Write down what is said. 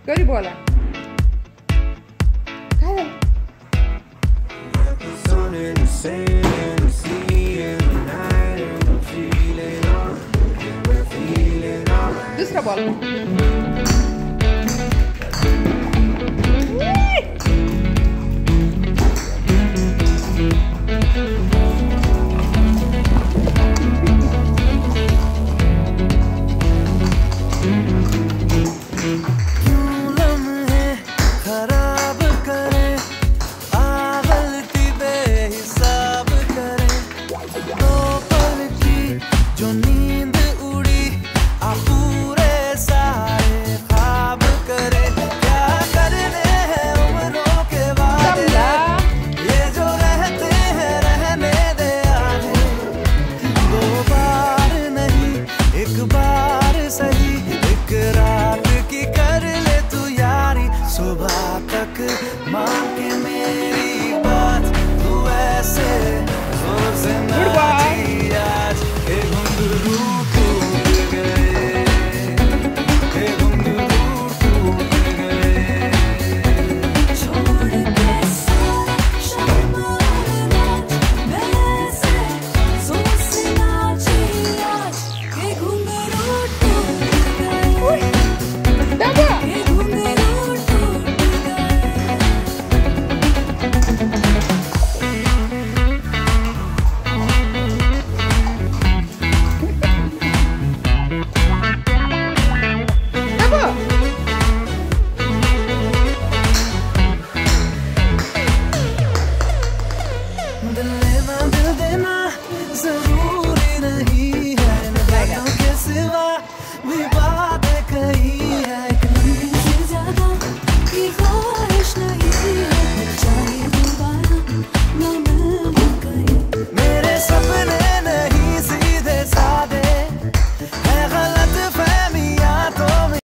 Gori bola. काय Sun in the sand and the sea and the night and we're feeling alright. We're feeling alright. दुसरा ball. जरूरी नहीं है, बातों के सिवा भी